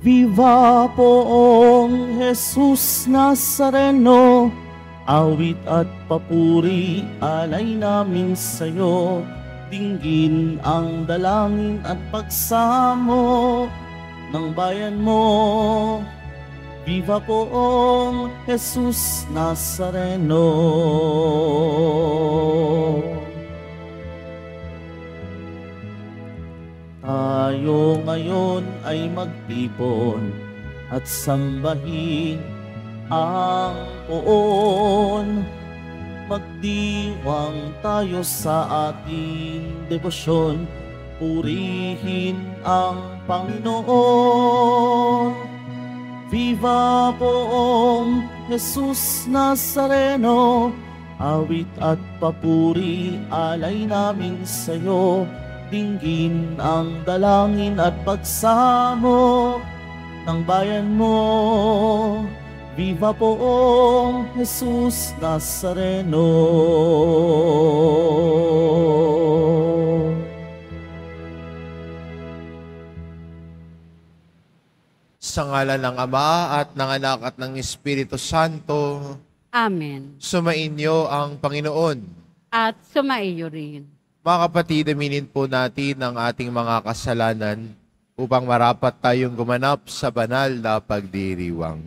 Viva poong Jesus Nazareno, awit at papuri alay namin sa'yo. Dinggin ang dalangin at pagsamo ng bayan mo. Viva poong Jesus Nazareno. Tayo ngayon ay magtipon at sambahin ang poon. Magdiwang tayo sa ating debosyon, purihin ang Panginoon. Viva poong Jesus Nazareno, awit at papuri alay namin sa'yo. Dinggin ang dalangin at pagsamo ng bayan mo. Viva poong Jesus Nazareno. Sa ngalan ng Ama at ng Anak at ng Espiritu Santo. Amen. Sumainyo ang Panginoon. At sumaiyo rin. Mga kapatid, aminin po natin ang ating mga kasalanan upang marapat tayong gumanap sa banal na pagdiriwang.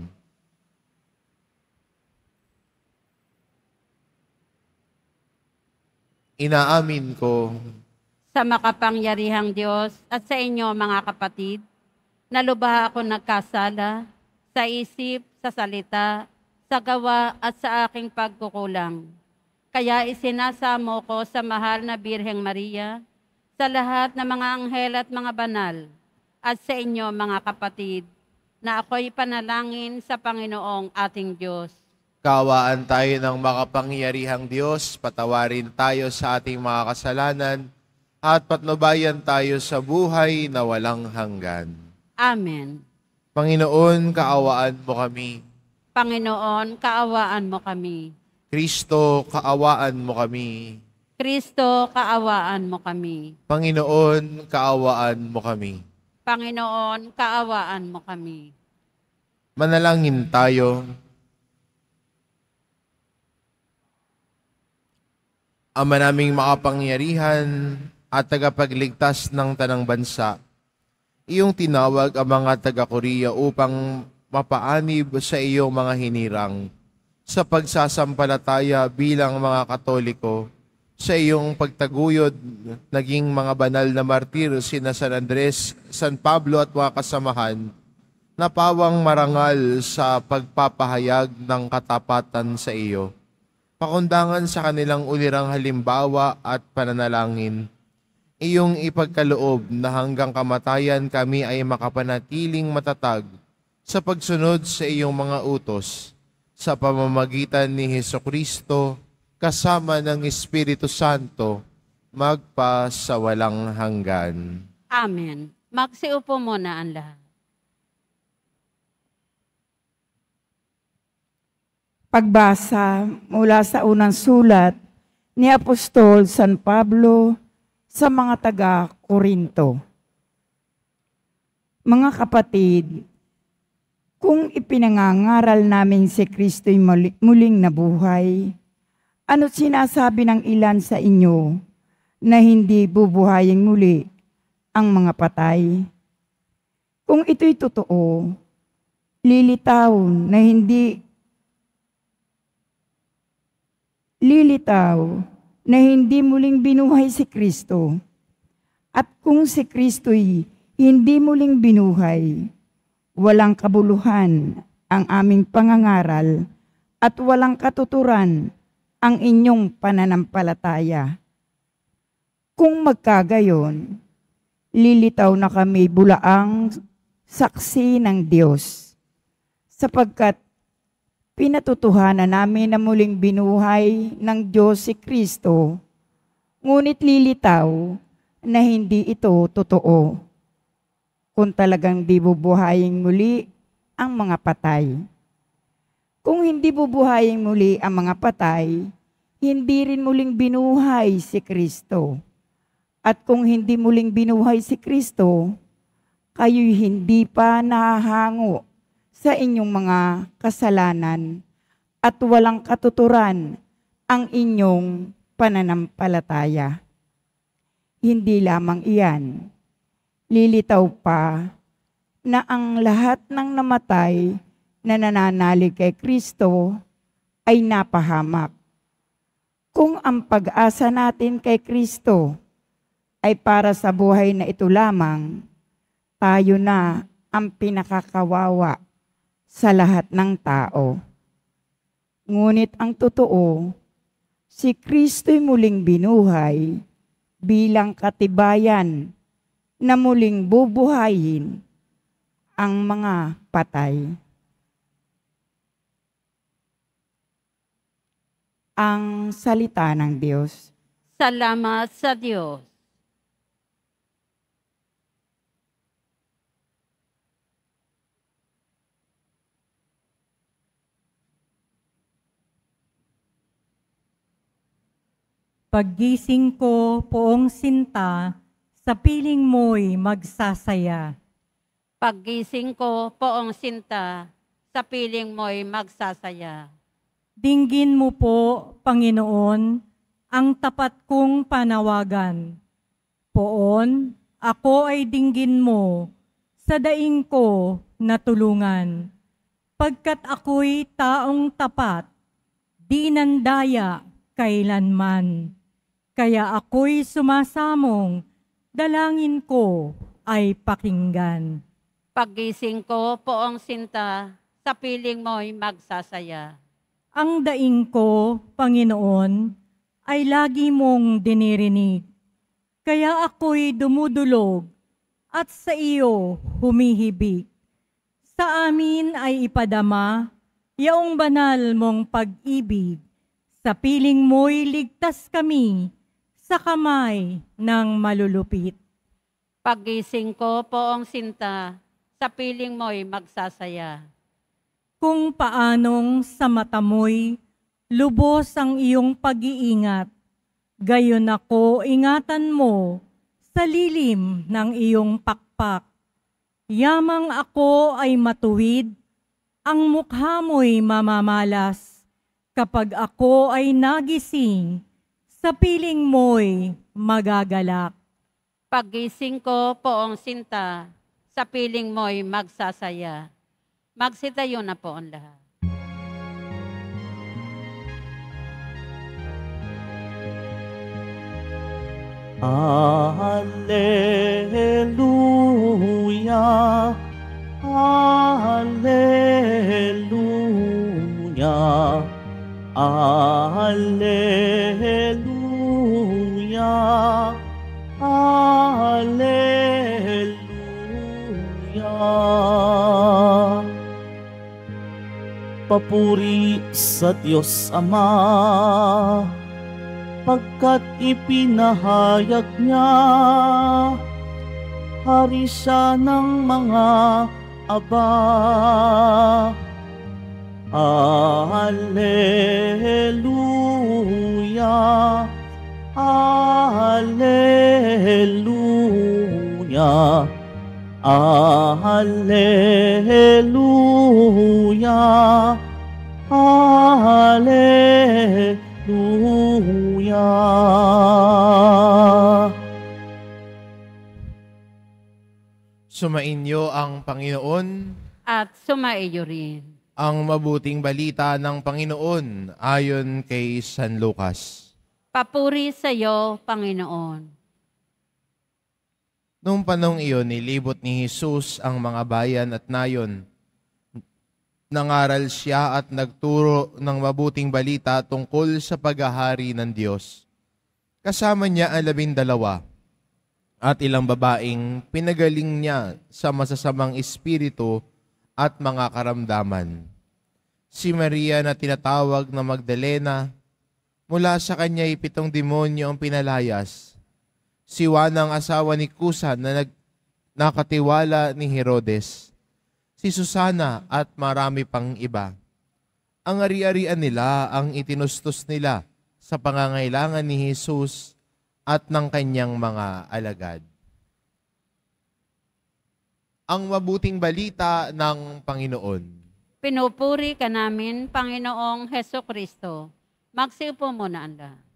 Inaamin ko Sa makapangyarihang Diyos at sa inyo mga kapatid, na lubha ako nagkasala sa isip, sa salita, sa gawa at sa aking pagkukulang. Kaya isinasamo ko sa mahal na Birheng Maria, sa lahat ng mga anghel at mga banal, at sa inyo mga kapatid, na ako'y panalangin sa Panginoong ating Diyos. kaawaan tayo ng makapangyarihang Diyos, patawarin tayo sa ating mga kasalanan, at patnubayan tayo sa buhay na walang hanggan. Amen. Panginoon, kaawaan mo kami. Panginoon, kaawaan mo kami. Kristo, kaawaan mo kami. Kristo, kaawaan mo kami. Panginoon, kaawaan mo kami. Panginoon, kaawaan mo kami. Manalangin tayo. Ama naming makapangyarihan at tagapagligtas ng tanang bansa, iyong tinawag ang mga taga-Korea upang mapaanib sa iyong mga hinirang sa pagsasampalataya bilang mga Katoliko. Sa iyong pagtaguyod, naging mga banal na martir sina San Andres, San Pablo at mga kasamahan, na pawang marangal sa pagpapahayag ng katapatan sa iyo. Pakundangan sa kanilang ulirang halimbawa at pananalangin, iyong ipagkaloob na hanggang kamatayan kami ay makapanatiling matatag sa pagsunod sa iyong mga utos, sa pamamagitan ni Hesukristo, kasama ng Espiritu Santo, magpa sa walang hanggan. Amen. Magsiupo muna ang lahat. Pagbasa mula sa unang sulat ni Apostol San Pablo sa mga taga-Korinto. Mga kapatid, kung ipinangangaral namin si Kristo'y muling nabuhay, ano't sinasabi ng ilan sa inyo na hindi bubuhayin muli ang mga patay? Kung ito'y totoo, lilitaw na hindi muling binuhay si Kristo. At kung si Kristo'y hindi muling binuhay, walang kabuluhan ang aming pangangaral at walang katuturan ang inyong pananampalataya. Kung magkagayon, lilitaw na kami bulaang saksi ng Diyos, sapagkat pinatutuhanan namin na muling binuhay ng Diyos si Kristo, ngunit lilitaw na hindi ito totoo kung talagang di bubuhayin muli ang mga patay. Kung hindi bubuhayin muli ang mga patay, hindi rin muling binuhay si Kristo. At kung hindi muling binuhay si Kristo, kayo'y hindi pa nahahango sa inyong mga kasalanan at walang katuturan ang inyong pananampalataya. Hindi lamang iyan, lilitaw pa na ang lahat ng namatay na nananalig kay Kristo ay napahamak. Kung ang pag-asa natin kay Kristo ay para sa buhay na ito lamang, tayo na ang pinakakawawa sa lahat ng tao. Ngunit ang totoo, si Kristo'y muling binuhay bilang katibayan na muling bubuhayin ang mga patay. Ang salita ng Diyos. Salamat sa Diyos. Paggising ko, poong sinta, sa piling mo'y magsasaya. Paggising ko, poong sinta, sa piling mo'y magsasaya. Dinggin mo po, Panginoon, ang tapat kong panawagan. Poon, ako ay dinggin mo sa daing ko na tulungan. Pagkat ako'y taong tapat, di nandaya kailanman. Kaya ako'y sumasamong, dalangin ko ay pakinggan. Paggising ko, poong sinta, sa piling mo'y magsasaya. Ang daing ko, Panginoon, ay lagi mong dinirinig. Kaya ako'y dumudulog at sa iyo humihibik. Sa amin ay ipadama yaong banal mong pag-ibig. Sa piling mo'y ligtas kami sa kamay ng malulupit. Paggising ko, poong sinta, sa piling mo'y magsasaya. Kung paanong sa mata mo'y lubos ang iyong pag-iingat, gayon ako ingatan mo sa lilim ng iyong pakpak. Yamang ako ay matuwid, ang mukha mo'y mamamalas. Kapag ako ay nagising, sa piling mo'y magagalak. Paggising ko, poong sinta, sa piling mo'y magsasaya. Magsitayo na po ang lahat. Alleluia, Alleluia, Alleluia, Alleluia. Papuri sa Diyos Ama, pagkat ipinahayag niya, hari siya ng mga aba. Alleluia, Alleluia, Alleluia, Alleluia. Sumainyo ang Panginoon. At sumaiyo rin. Ang mabuting balita ng Panginoon ayon kay San Lucas. Papuri sa iyo, Panginoon. Noong panahong iyon, nilibot ni Jesus ang mga bayan at nayon. Nangaral siya at nagturo ng mabuting balita tungkol sa paghahari ng Diyos. Kasama niya ang 12 at ilang babaeng pinagaling niya sa masasamang espiritu at mga karamdaman. Si Maria na tinatawag na Magdalena, mula sa kanya 7 demonyo ang pinalayas. Si Juan ang asawa ni Kusa na nakatiwala ni Herodes. Si Susana at marami pang iba. Ang ari-arian nila ang itinustos nila sa pangangailangan ni Jesus at ng kanyang mga alagad. ang mabuting balita ng Panginoon. Pinupuri ka namin, Panginoong Heso Kristo. Magsiupo muna ang lahat.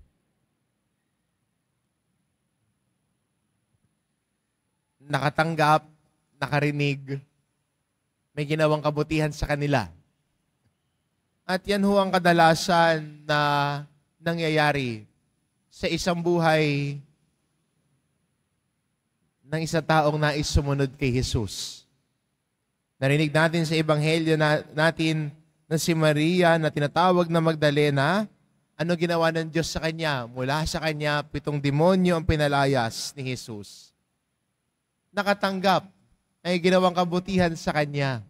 Nakatanggap, nakarinig, may ginawang kabutihan sa kanila. At yan ho ang kadalasan na nangyayari sa isang buhay ng isang taong nais sumunod kay Jesus. Narinig natin sa Ebanghelyo natin na si Maria na tinatawag na Magdalena, ano ginawa ng Diyos sa kanya? Mula sa kanya, 7 demonyo ang pinalayas ni Jesus. Nakatanggap, ay ginawang kabutihan sa kanya.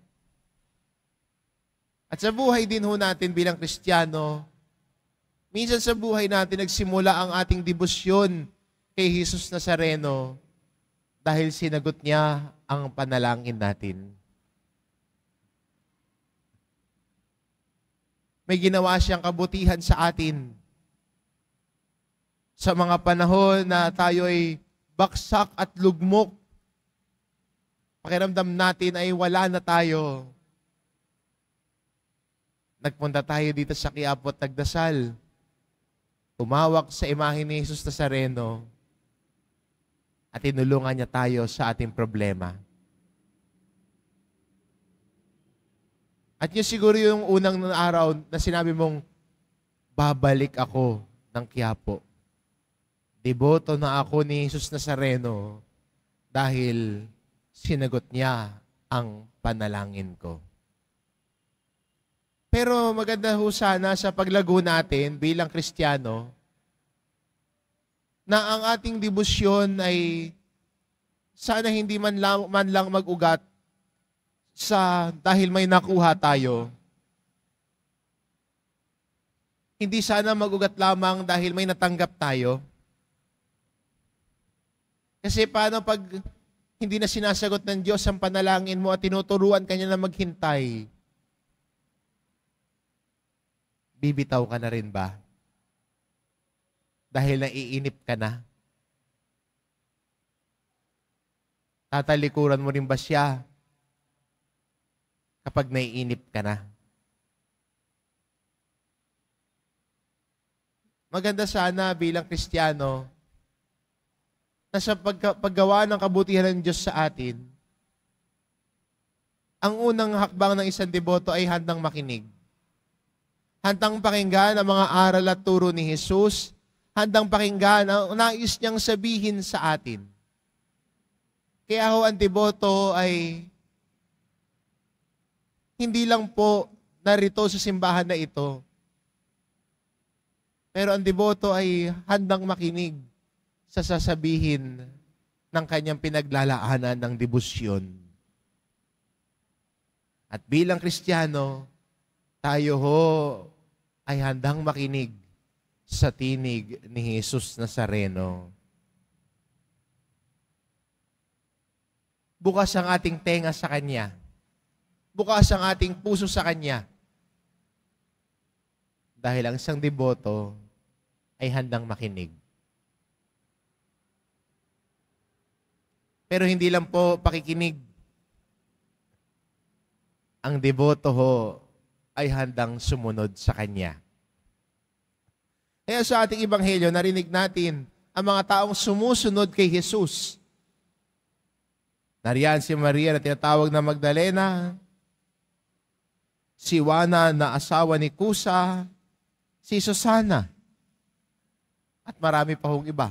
At sa buhay din ho natin bilang Kristiyano, minsan sa buhay natin nagsimula ang ating debosyon kay Jesus Nazareno dahil sinagot niya ang panalangin natin. May ginawa siyang kabutihan sa atin. Sa mga panahon na tayo ay baksak at lugmok, pakiramdam natin ay wala na tayo. Nagpunta tayo dito sa Quiapo at nagdasal. Tumawak sa imahe ni Jesus Nazareno at tinulungan niya tayo sa ating problema. At yun siguro yung unang araw na sinabi mong, babalik ako ng Quiapo. Deboto na ako ni Jesus Nazareno dahil sinagot niya ang panalangin ko. Pero maganda ho sana sa paglago natin bilang Kristiyano na ang ating debosyon ay sana hindi man lang mag-ugat sa dahil may nakuha tayo. Hindi sana mag-ugat lamang dahil may natanggap tayo. Kasi paano pag hindi na sinasagot ng Diyos ang panalangin mo at tinuturuan ka niya na maghintay? Bibitaw ka na rin ba? Dahil naiinip ka na? Tatalikuran mo rin ba siya kapag naiinip ka na? Maganda sana bilang Kristiyano na sa paggawa ng kabutihan ng Diyos sa atin, ang unang hakbang ng isang deboto ay handang makinig. Handang pakinggan ang mga aral at turo ni Jesus. Handang pakinggan ang nais niyang sabihin sa atin. Kaya ho ang deboto ay hindi lang po narito sa simbahan na ito. Pero ang deboto ay handang makinig sa sasabihin ng kanyang pinaglalaanan ng debosyon. At bilang Kristiyano, tayo ho ay handang makinig sa tinig ni Jesus Nazareno. Bukas ang ating tenga sa Kanya. Bukas ang ating puso sa Kanya. Dahil ang isang deboto ay handang makinig. Pero hindi lang po pakikinig. Ang deboto ho ay handang sumunod sa Kanya. Kaya sa ating Ebanghelyo, narinig natin ang mga taong sumusunod kay Jesus. Nariyan si Maria na tinatawag na Magdalena, si Juana na asawa ni Kusa, si Susana, at marami pa hong iba.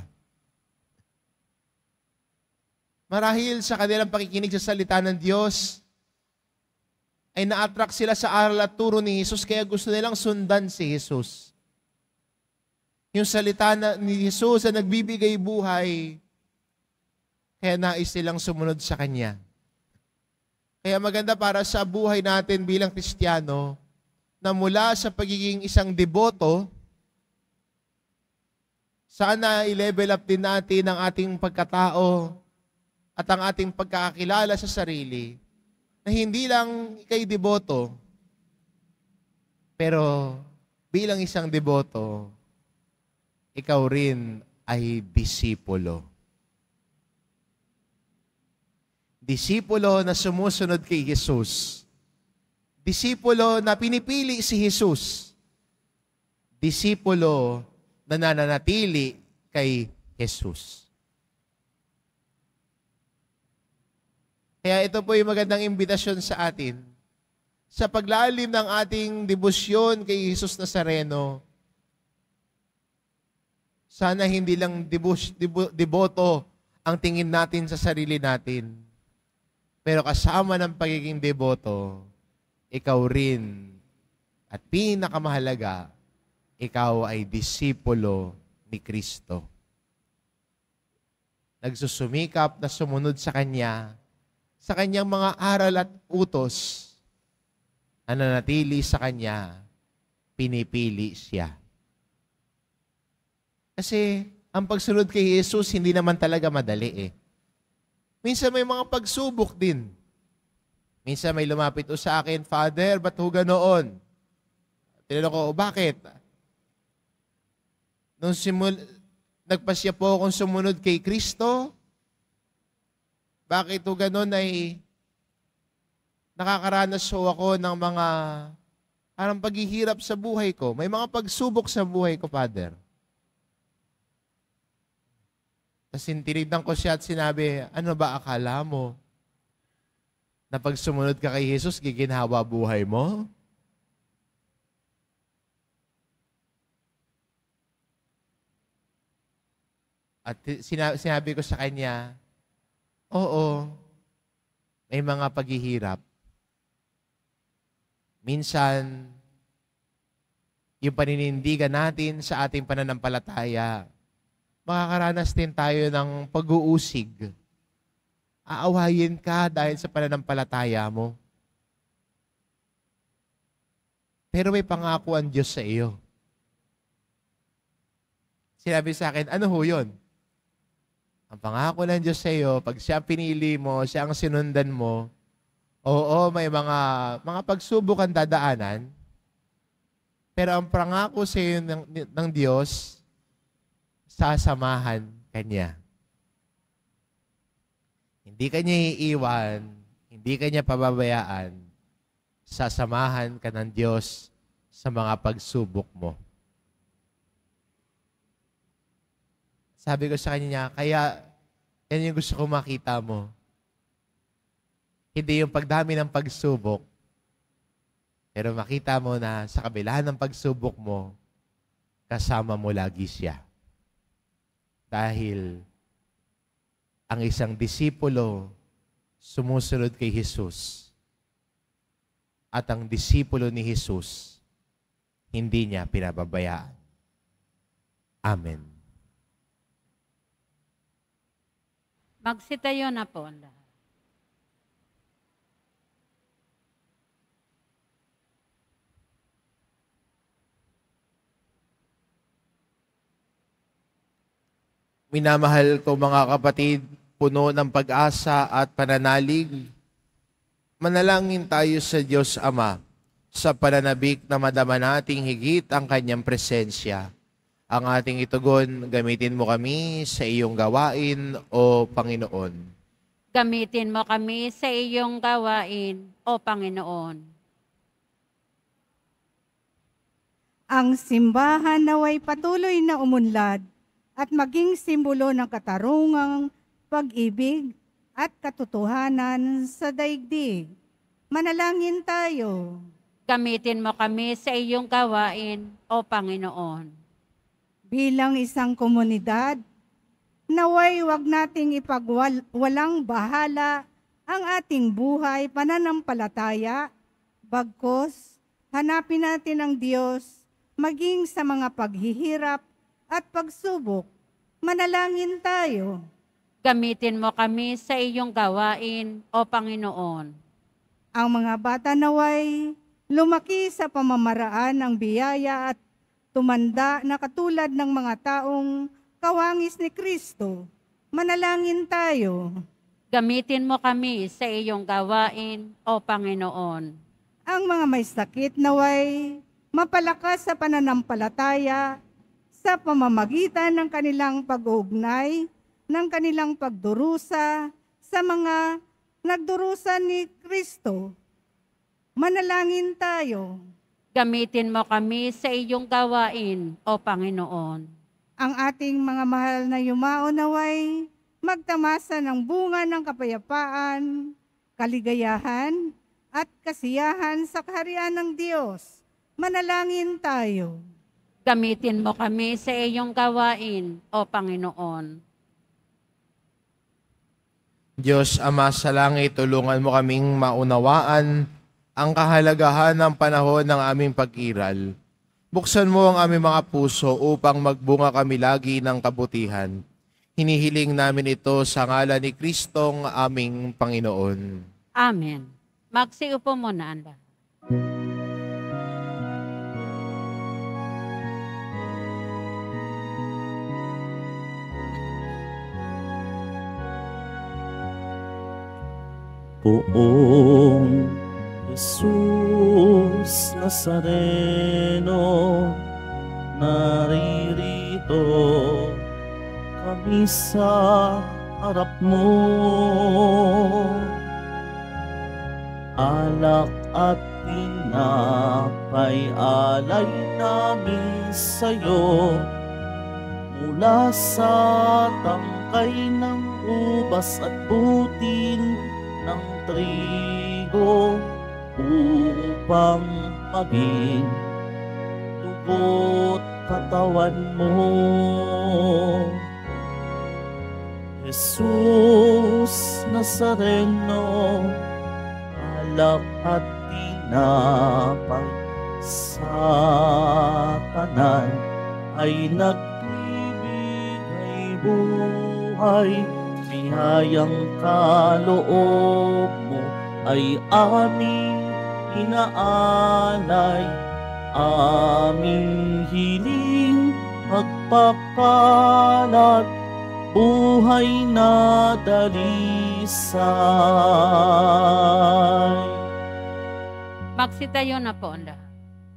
Marahil sa kanilang pakikinig sa salita ng Diyos, ay na-attract sila sa aral at turo ni Jesus, kaya gusto nilang sundan si Jesus. Yung salita ni Jesus na nagbibigay buhay, kaya nais nilang sumunod sa Kanya. Kaya maganda para sa buhay natin bilang Kristiyano, na mula sa pagiging isang deboto, sana i-level up din natin ang ating pagkatao at ang ating pagkakakilala sa sarili, na hindi lang ikay deboto, pero bilang isang deboto, ikaw rin ay disipulo. Disipulo na sumusunod kay Jesus. Disipulo na pinipili si Jesus. Disipulo na nananatili kay Jesus. Kaya ito po yung magandang imbitasyon sa atin. Sa paglalim ng ating debosyon kay Jesus Nazareno, sana hindi lang deboto ang tingin natin sa sarili natin. Pero kasama ng pagiging deboto, ikaw rin, at pinakamahalaga, ikaw ay disipulo ni Kristo. Nagsusumikap na sumunod sa Kanya, sa Kanyang mga aral at utos, nananatili sa Kanya, pinipili siya. Kasi ang pagsunod kay Jesus, hindi naman talaga madali eh. Minsan may mga pagsubok din. Minsan may lumapit sa akin, Father, ba't ho ganoon? Tinanong ko, bakit? Nung nagpasya po akong sumunod kay Kristo, bakit ho ganoon ay nakakaranas ho ako ng mga parang paghihirap sa buhay ko. May mga pagsubok sa buhay ko, Father. Tapos tinignan ko siya at sinabi, ano ba akala mo? Na pag sumunod ka kay Jesus, giginhawa buhay mo? At sinabi ko sa kanya, oo, may mga paghihirap. Minsan, yung paninindigan natin sa ating pananampalataya, makakaranas din tayo ng pag-uusig. Aawayin ka dahil sa pananampalataya mo. Pero may pangako ang Diyos sa iyo. Sinabi sa akin, ano ho yun? Ang pangako ng Diyos sa iyo, pag siya pinili mo, siya ang sinundan mo, oo, may mga pagsubok ang dadaanan, pero ang pangako sa iyo ng Diyos, sasamahan Kanya. Hindi Kanya iiwan, hindi Kanya pababayaan, sasamahan ka ng Diyos sa mga pagsubok mo. Sabi ko sa kanya, kaya yan yung gusto ko makita mo. Hindi yung pagdami ng pagsubok, pero makita mo na sa kabila ng pagsubok mo, kasama mo lagi siya. Dahil ang isang disipulo sumusunod kay Jesus at ang disipulo ni Jesus hindi niya pinababayaan. Amen. Magsitayo na po ang lahat. Minamahal ko mga kapatid, puno ng pag-asa at pananalig, manalangin tayo sa Diyos Ama sa pananabik na madama nating higit ang Kanyang presensya. Ang ating itugon, gamitin mo kami sa iyong gawain, O Panginoon. Gamitin mo kami sa iyong gawain, O Panginoon. Ang simbahan naway patuloy na umunlad at maging simbolo ng katarungang pag-ibig at katotohanan sa daigdig. Manalangin tayo. Gamitin mo kami sa iyong gawain, O Panginoon. Bilang isang komunidad, naway wag nating ipagwalang bahala ang ating buhay pananampalataya, bagkus hanapin natin ang Diyos maging sa mga paghihirap at pagsubok. Manalangin tayo. Gamitin mo kami sa iyong gawain, O Panginoon. Ang mga bata naway lumaki sa pamamaraan ng biyaya at tumanda na katulad ng mga taong kawangis ni Kristo. Manalangin tayo. Gamitin mo kami sa iyong gawain, O Panginoon. Ang mga may sakit naway mapalakas sa pananampalataya sa pamamagitan ng kanilang pag-uugnay, ng kanilang pagdurusa sa mga nagdurusa ni Kristo. Manalangin tayo. Gamitin mo kami sa iyong gawain, O Panginoon. Ang ating mga mahal na yumao naway magtamasa ng bunga ng kapayapaan, kaligayahan, at kasiyahan sa kaharian ng Diyos. Manalangin tayo. Gamitin mo kami sa iyong gawain, O Panginoon. Diyos Ama sa langit, tulungan mo kaming maunawaan ang kahalagahan ng panahon ng aming pag-iral. Buksan mo ang aming mga puso upang magbunga kami lagi ng kabutihan. Hinihiling namin ito sa ngalan ni Kristong aming Panginoon. Amen. Magsiupo muna ang lahat. Poong Jesus Nazareno, naririto kami sa harap mo. Alak at tinapay alay namin sa'yo, mula sa tangkay ng ubas at butil ng trigo, upang maging dugo't katawan mo. Jesus Nazareno, alak at tinapay sa tanan ay nagbibigay buhay. Biyayang kaloob mo ay aming inaalay, aming hiling pagpapalat, buhay na dalisay. Magsitayo na po ang lahat.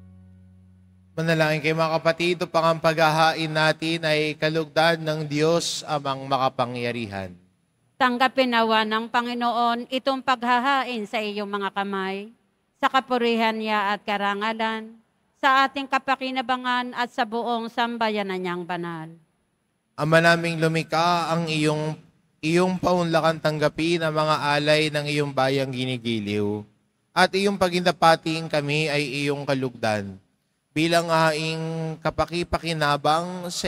Manalangin kayo mga kapatid, upang ang paghahain natin ay kalugdan ng Diyos amang makapangyarihan. Tanggapin nawa ng Panginoon itong paghahain sa iyong mga kamay, sa kapurihan niya at karangalan, sa ating kapakinabangan at sa buong sambayanan niyang banal. Ama naming lumikha, ang iyong paunlakan tanggapin ang mga alay ng iyong bayang ginigiliw, at iyong pagindapating kami ay iyong kalugdan, bilang haing kapakipakinabang sa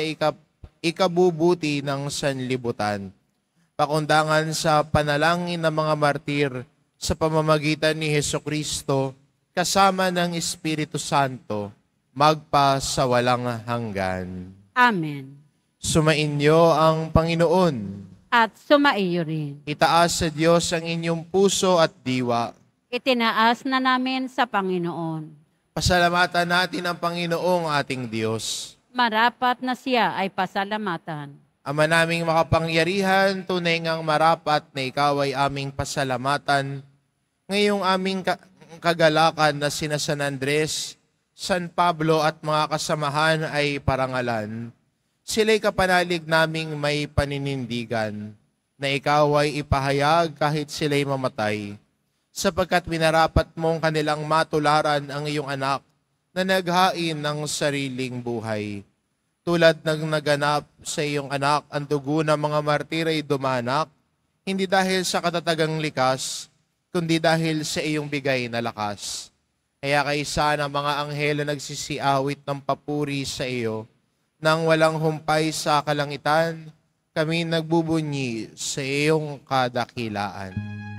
ikabubuti ng sanlibutan. Pakundangan sa panalangin ng mga martir sa pamamagitan ni Hesukristo, kasama ng Espiritu Santo, magpa sa walang hanggan. Amen. Sumainyo ang Panginoon. At sumaiyo rin. Itaas sa Diyos ang inyong puso at diwa. Itinaas na namin sa Panginoon. Pasalamatan natin ang Panginoong ating Diyos. Marapat na siya ay pasalamatan. Ama naming makapangyarihan, tunay ngang marapat na ikaw ay aming pasalamatan. Ngayong aming kagalakan na sina San Andres, San Pablo at mga kasamahan ay parangalan. Sila'y kapanalig naming may paninindigan, na ikaw ay ipahayag kahit sila'y mamatay, sapagkat minarapat mong kanilang matularan ang iyong anak na naghain ng sariling buhay. Tulad ng naganap sa iyong anak, ang dugo ng mga martir ay dumanak, hindi dahil sa katatagang likas, kundi dahil sa iyong bigay na lakas. Kaya kaisa ng mga anghel na nagsisiawit ng papuri sa iyo, nang walang humpay sa kalangitan, kami nagbubunyi sa iyong kadakilaan.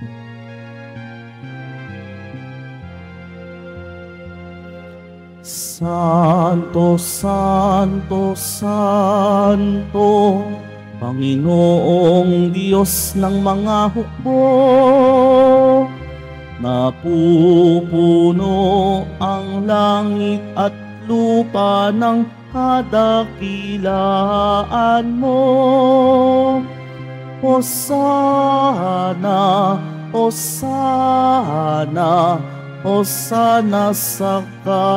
Santo, Santo, Santo, Panginoong Diyos ng mga hukbo, napupuno ang langit at lupa ng kadakilaan mo. Hosana, Hosana, Hosana sa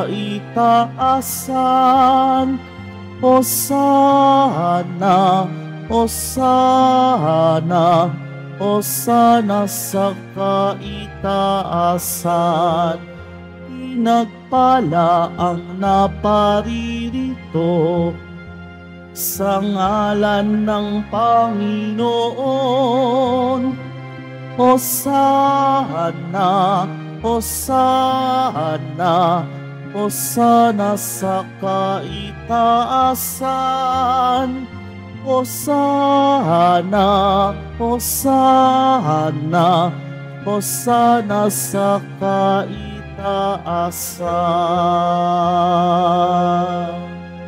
kaitaasan. Hosana, Hosana, Hosana sa kaitaasan, pinagpala ang naparirito sa ngalan ng Panginoon. Hosana, Hosana, Hosana sa kaitaasan. Hosana, Hosana, Hosana sa kaitaasan.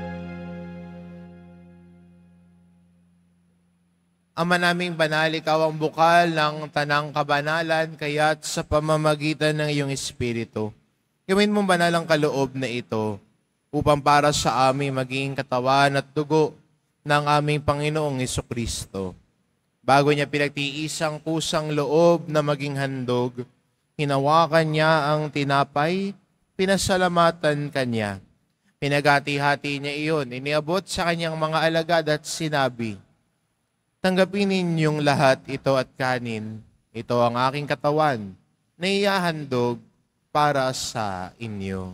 Ama naming banal, ikaw ang bukal ng tanang kabanalan, kaya't sa pamamagitan ng iyong Espiritu, gawin mong banal ang kaloob na ito, upang para sa amin maging katawan at dugo ng aming Panginoong Hesukristo. Bago niya pinagtiisang kusang loob na maging handog, hinawakan niya ang tinapay, pinasalamatan kanya. Pinagati-hati niya iyon, iniabot sa kanyang mga alagad at sinabi, "Tanggapin ninyong lahat ito at kanin. Ito ang aking katawan na ihahandog para sa inyo."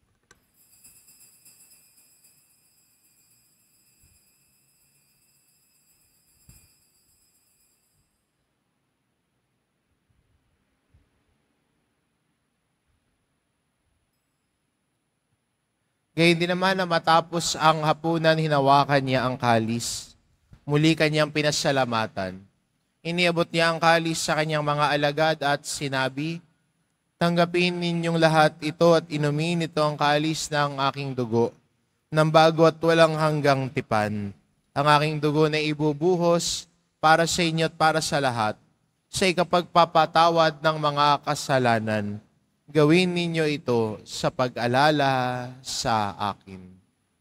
Gayun din naman na matapos ang hapunan, hinawakan niya ang kalis. Muli kanyang pinasalamatan. Iniabot niya ang kalis sa kanyang mga alagad at sinabi, "Tanggapin ninyong lahat ito at inumin ito ang kalis ng aking dugo, ng bago at walang hanggang tipan. Ang aking dugo na ibubuhos para sa inyo at para sa lahat, sa ikapagpapatawad ng mga kasalanan. Gawin ninyo ito sa pag-alala sa akin."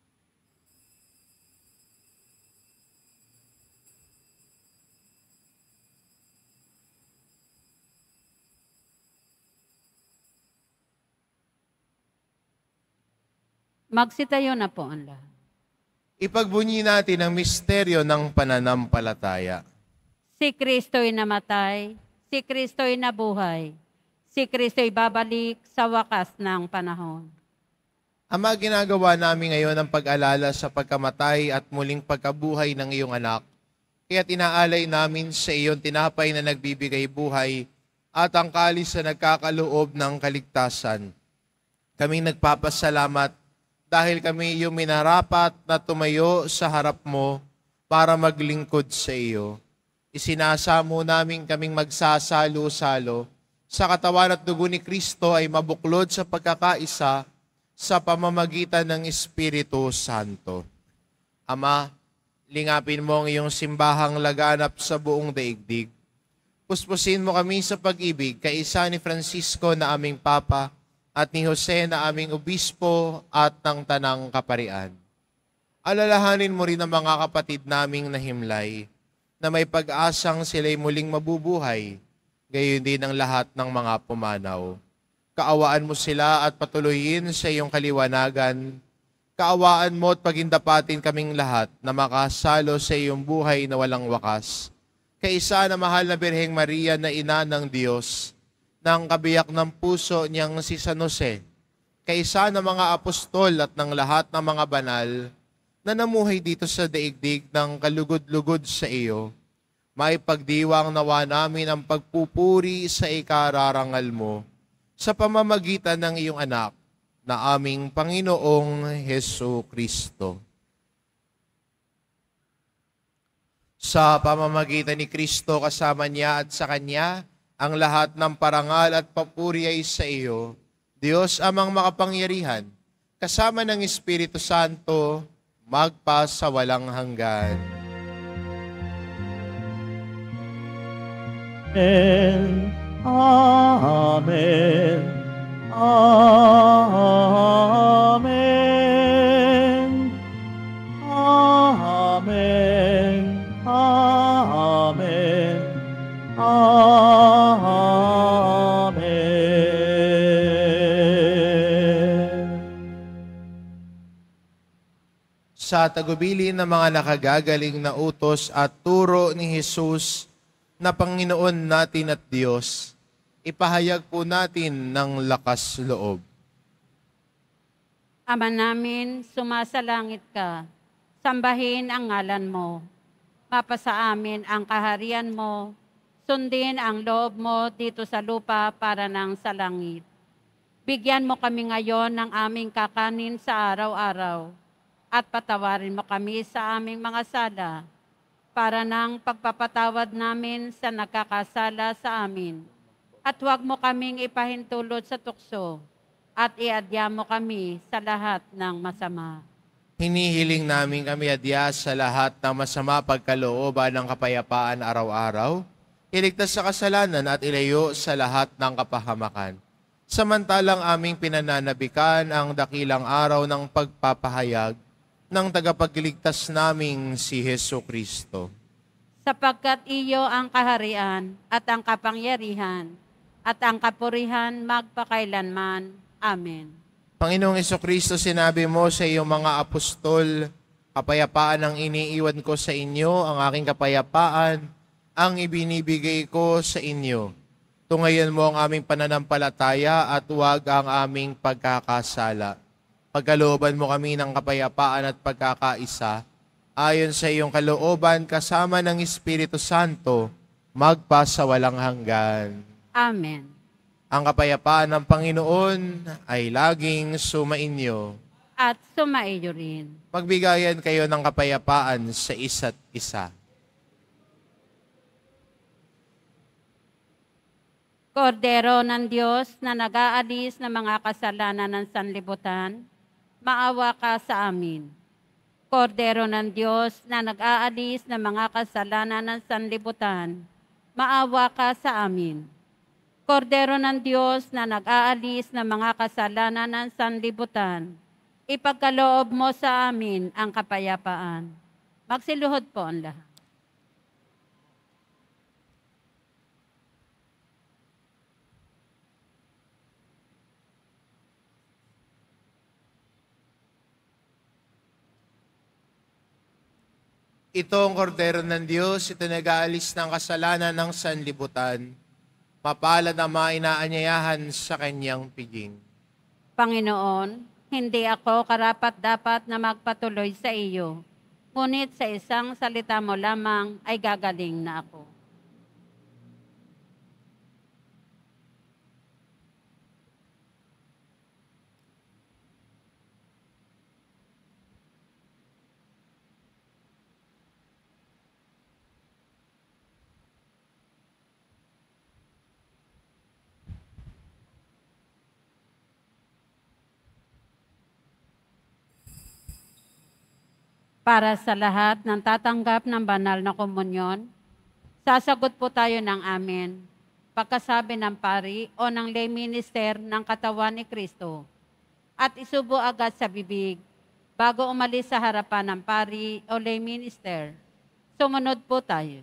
Magsitayo na po ang lahat. Ipagbunyi natin ang misteryo ng pananampalataya. Si Kristo'y namatay, si Kristo'y nabuhay, si Kristo'y babalik sa wakas ng panahon. Ama, ginagawa namin ngayon ang pag-alala sa pagkamatay at muling pagkabuhay ng iyong anak. Kaya't inaalay namin sa iyon tinapay na nagbibigay buhay at ang kalis na nagkakaloob ng kaligtasan. Kaming nagpapasalamat dahil kami iyong minarapat na tumayo sa harap mo para maglingkod sa iyo. Isinasamo namin kaming magsasalo-salo sa katawan at dugo ni Kristo ay mabuklod sa pagkakaisa sa pamamagitan ng Espiritu Santo. Ama, lingapin mo ang iyong simbahang laganap sa buong daigdig. Puspusin mo kami sa pag-ibig kaisa ni Francisco na aming Papa at ni Jose na aming Obispo at ng Tanang Kaparian. Alalahanin mo rin ang mga kapatid naming nahimlay na may pag-asang sila'y muling mabubuhay, gayon din ang lahat ng mga pumanaw. Kaawaan mo sila at patuloyin sa iyong kaliwanagan. Kaawaan mo at pagindapatin kaming lahat na makasalo sa iyong buhay na walang wakas. Kaisa na mahal na Birheng Maria na ina ng Diyos, ng kabiyak ng puso niyang si San Jose, kaisa ng mga apostol at ng lahat ng mga banal na namuhay dito sa daigdig ng kalugod-lugod sa iyo, maipagdiwang nawa namin ang pagpupuri sa ikararangal mo sa pamamagitan ng iyong anak na aming Panginoong Hesukristo. Sa pamamagitan ni Kristo kasama niya at sa Kanya, ang lahat ng parangal at papuri ay sa iyo, Diyos amang makapangyarihan, kasama ng Espiritu Santo, magpa sa walang hanggan. Amen. Amen. Amen. Amen. Amen. Sa tagubilin ng mga nakagagaling na utos at turo ni Jesus, na Panginoon natin at Diyos, ipahayag po natin ng lakas loob. Ama namin, sumasalangit ka. Sambahin ang ngalan mo. Mapasa amin ang kaharian mo. Sundin ang loob mo dito sa lupa para nang sa langit. Bigyan mo kami ngayon ng aming kakanin sa araw-araw. At patawarin mo kami sa aming mga sala para nang pagpapatawad namin sa nagkakasala sa amin. At huwag mo kaming ipahintulot sa tukso at iadya mo kami sa lahat ng masama. Hinihiling namin kami adya sa lahat ng masama pagkalooban ng kapayapaan araw-araw, iligtas sa kasalanan at ilayo sa lahat ng kapahamakan. Samantalang aming pinananabikan ang dakilang araw ng pagpapahayag ng tagapagligtas naming si Hesu Kristo. Sapagkat iyo ang kaharian at ang kapangyarihan at ang kapurihan magpakailanman. Amen. Panginoong Jesucristo, sinabi mo sa iyong mga apostol, kapayapaan ang iniiwan ko sa inyo, ang aking kapayapaan ang ibinibigay ko sa inyo. Tungayan mo ang aming pananampalataya at huwag ang aming pagkakasala. Pagkalooban mo kami ng kapayapaan at pagkakaisa, ayon sa iyong kalooban kasama ng Espiritu Santo, magpasawalang hanggan. Amen. Ang kapayapaan ng Panginoon ay laging sumainyo. At sumaiyo rin. Magbigayan kayo ng kapayapaan sa isa't isa. Kordero ng Diyos na nag-aalis ng mga kasalanan ng sanlibutan, maawa ka sa amin. Kordero ng Diyos na nag-aalis ng mga kasalanan ng sanlibutan, maawa ka sa amin. Kordero ng Diyos na nag-aalis ng mga kasalanan ng sanlibutan, ipagkaloob mo sa amin ang kapayapaan. Magsiluhod po ang lahat. Ito ang kordero ng Diyos, ito nag-aalis ng kasalanan ng sanlibutan. Mapalad ang mga inaanyayahan sa kanyang piging. Panginoon, hindi ako karapat-dapat na magpatuloy sa iyo, ngunit sa isang salita mo lamang ay gagaling na ako. Para sa lahat ng tatanggap ng banal na komunyon, sasagot po tayo ng amen. Pagkasabi ng pari o ng lay minister ng katawan ni Kristo at isubo agad sa bibig bago umalis sa harapan ng pari o lay minister. Sumunod po tayo.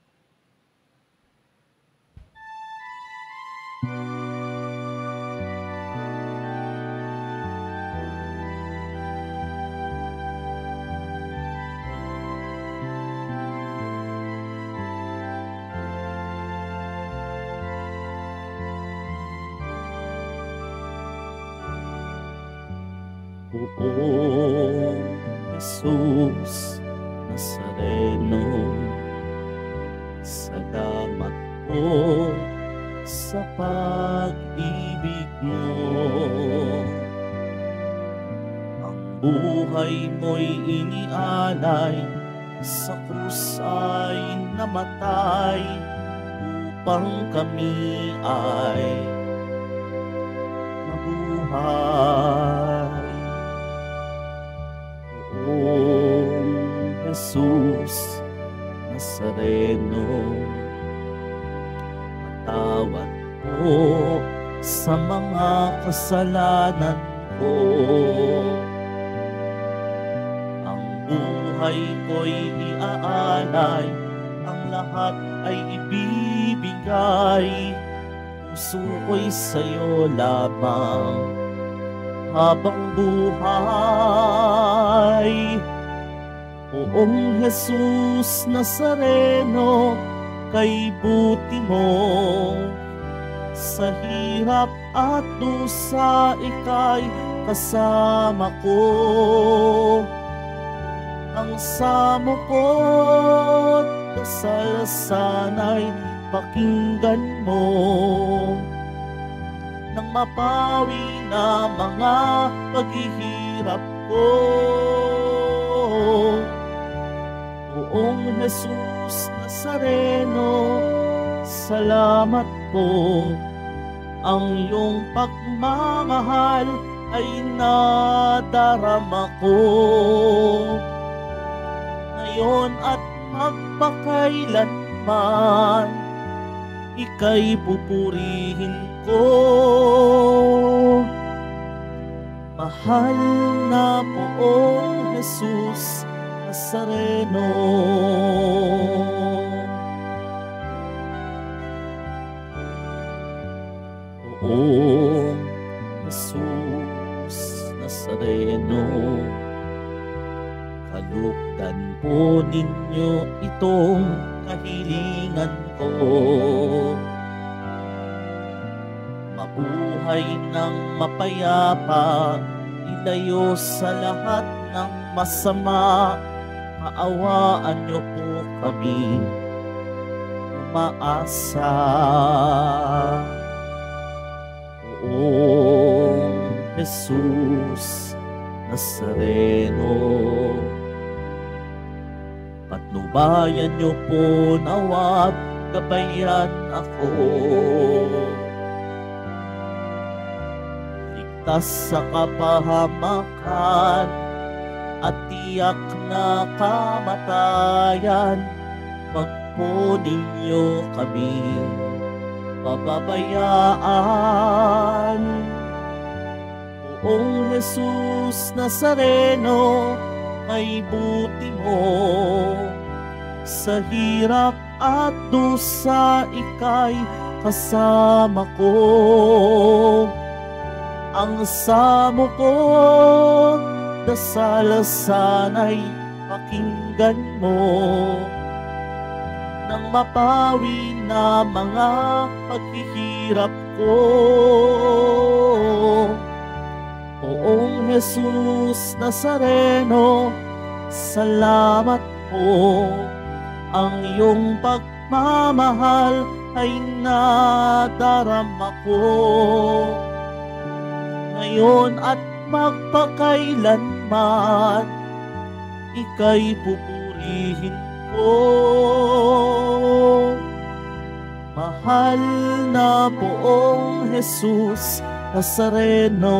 Poong Jesus Nazareno, salamat po sa pag-ibig mo. Ang buhay mo'y inialay, sa krus ay namatay, upang kami ay mabuhay. Poong Jesus Nazareno, patawad po sa mga kasalanan ko. Ang buhay ko'y iaalay, ang lahat ay ibibigay. Puso ko'y sa'yo lamang habang buhay. Poong Jesus Nazareno, kay buti mo. Sa hirap at dusa ika'y kasama ko. Ang samo ko't dasal sana'y pakinggan mo. Nang mapawi na mga paghihirap ko. Poong Jesus Nazareno, salamat po. Ang iyong pagmamahal ay nadarama ko. Ngayon at magpakailanman, ika'y pupurihin ko. Mahal na Poong Jesus Nazareno. Poong Jesus Nazareno, kalugdan po ninyo itong kahilingan ko. Mabuhay ng mapayapa, ilayo sa lahat ng masama. Kaawaan niyo po kami, umaasa. Poong Jesus Nazareno, patnubayan niyo po nawat gabayan ako. Ligtas sa kapahamakan at tiyak na kamatayan, wag po ninyo kami pababayaan. Poong Jesus Nazareno, kay buti mo. Sa hirap at dusa ika'y kasama ko. Ang samo ko, dasal sana'y pakinggan mo. Nang mapawi na mga paghihirap ko. Poong Jesus Nazareno, salamat po. Ang iyong pagmamahal ay nadarama ko. Ngayon at magpakailanman, ika'y pupurihin ko. Mahal na Poong Jesus Nazareno.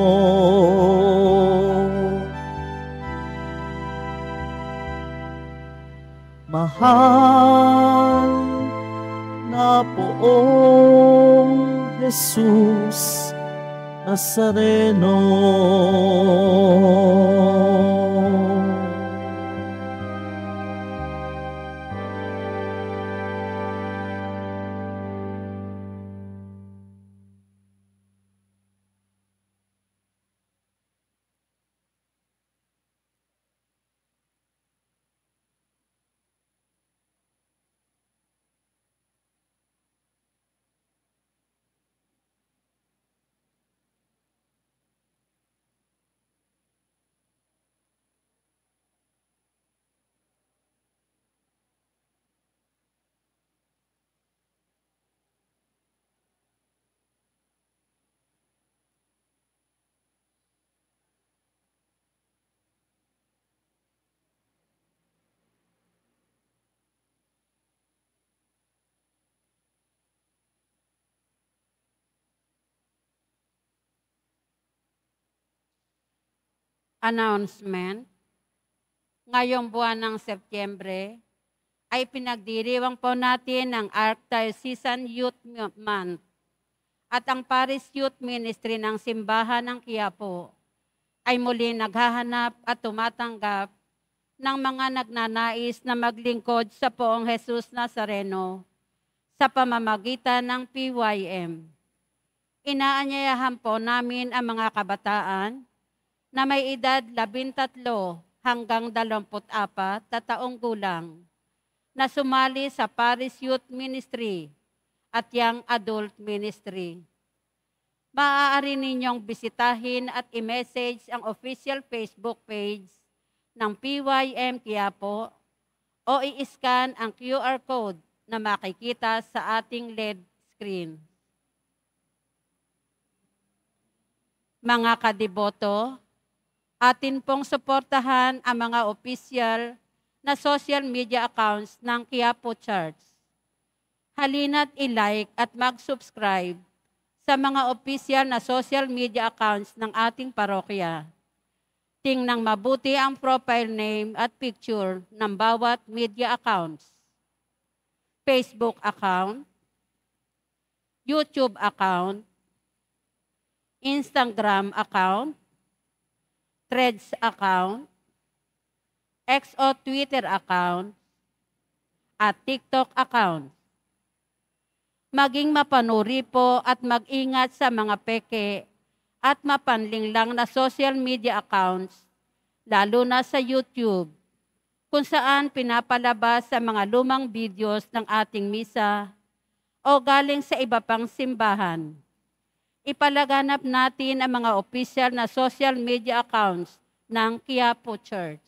Mahal na Poong Jesus Nazareno. Announcement. Ngayong buwan ng Setyembre ay pinagdiriwang po natin ang Archdiocesan Youth Month at ang Paris Youth Ministry ng Simbahan ng Quiapo ay muli naghahanap at tumatanggap ng mga nagnanais na maglingkod sa Poong Jesus Nazareno sa pamamagitan ng PYM. Inaanyayahan po namin ang mga kabataan na may edad 13 hanggang 24 na taong gulang na sumali sa Paris Youth Ministry at Young Adult Ministry. Maaari ninyong bisitahin at i-message ang official Facebook page ng PYM Quiapo o i-scan ang QR code na makikita sa ating LED screen. Mga kadiboto, atin pong suportahan ang mga official na social media accounts ng Quiapo Church. Halina't i-like at mag-subscribe sa mga official na social media accounts ng ating parokya. Tingnang mabuti ang profile name at picture ng bawat media accounts. Facebook account, YouTube account, Instagram account, Threads account, X o Twitter account, at TikTok account. Maging mapanuri po at mag-ingat sa mga peke at mapanlinglang na social media accounts, lalo na sa YouTube, kung saan pinapalabas sa mga lumang videos ng ating misa o galing sa iba pang simbahan. Ipalaganap natin ang mga official na social media accounts ng Quiapo Church.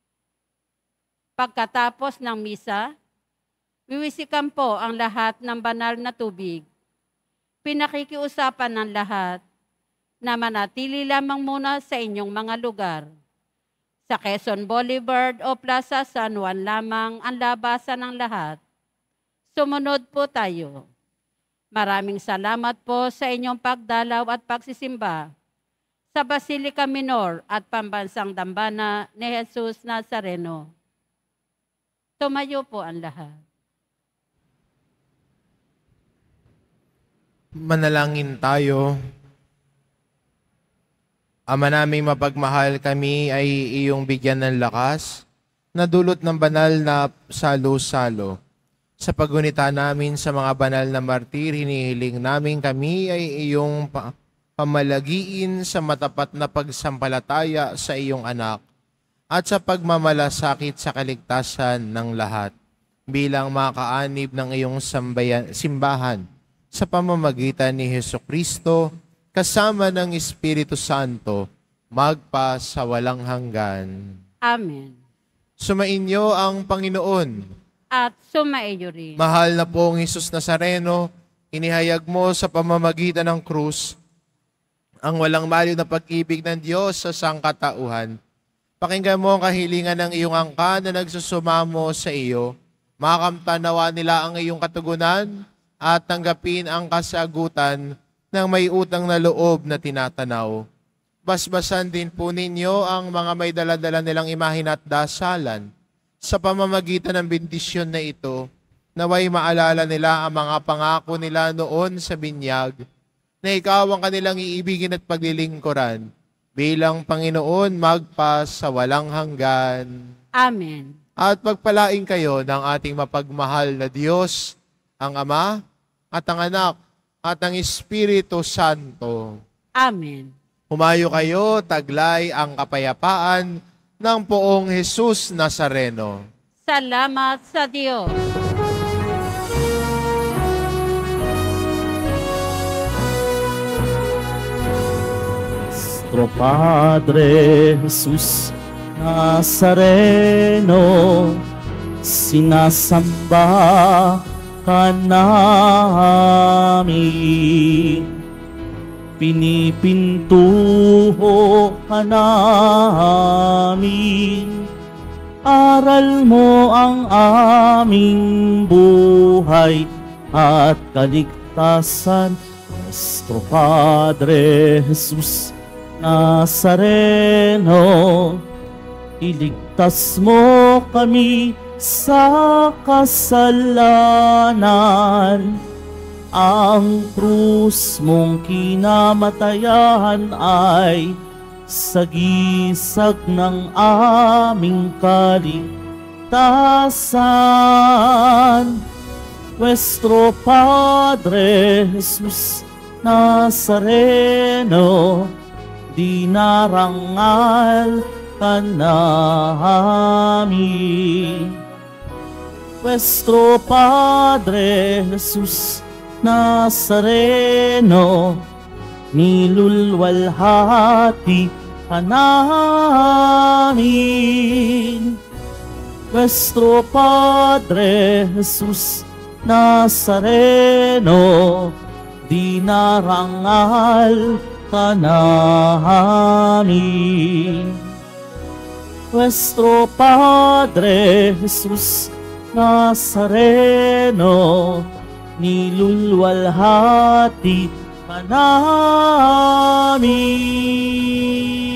Pagkatapos ng misa, wiwisikan po ang lahat ng banal na tubig. Pinakikiusapan ng lahat na manatili lamang muna sa inyong mga lugar. Sa Quezon Boulevard o Plaza San Juan lamang ang labasan ng lahat. Sumunod po tayo. Maraming salamat po sa inyong pagdalaw at pagsisimba sa Basilica Minor at Pambansang Dambana ni Jesus Nazareno. Tumayo po ang lahat. Manalangin tayo. Ama naming mapagmahal, kami ay iyong bigyan ng lakas na dulot ng banal na salo-salo. Sa pagunita namin sa mga banal na martir, hinihiling namin kami ay iyong pamalagiin sa matapat na pagsampalataya sa iyong anak at sa pagmamalasakit sa kaligtasan ng lahat bilang makaanib ng iyong simbahan sa pamamagitan ni Hesukristo kasama ng Espiritu Santo magpa sa walang hanggan. Amen. Sumainyo ang Panginoon. At sumaiyo rin. Mahal na pong Jesus Nazareno, inihayag mo sa pamamagitan ng krus ang walang maliw na pag-ibig ng Diyos sa sangkatauhan. Pakinggan mo ang kahilingan ng iyong angkan na nagsusumamo sa iyo. Makamtanawa nila ang iyong katugunan at tanggapin ang kasagutan ng may utang na loob na tinatanaw. Basbasan din po ninyo ang mga may daladala nilang imahin at dasalan. Sa pamamagitan ng bendisyon na ito, naway maalala nila ang mga pangako nila noon sa binyag, na ikaw ang kanilang iibigin at paglilingkuran, bilang Panginoon magpa sa walang hanggan. Amen. At pagpalain kayo ng ating mapagmahal na Diyos, ang Ama, at ang Anak, at ang Espiritu Santo. Amen. Humayo kayo, taglay ang kapayapaan ng poong Jesus Nazareno. Salamat sa Diyos. Nuestro Padre Jesus Nazareno, sinasamba ka namin. Pinipintuho ka namin, aral mo ang aming buhay at kaligtasan. Nuestro Padre Jesus Nazareno, iligtas mo kami sa kasalanan. Ang krus mong kinamatayan ay sagisag ng aming kaligtasan. Nuestro Padre Jesus Nazareno, dinarangal ka namin. Nuestro Padre Jesus Nazareno, nilulwalhati ka namin. Nuestro Padre Jesus Nazareno, dinarangal ka namin. Nuestro Padre Jesus Nazareno, nilulwalhati ka namin.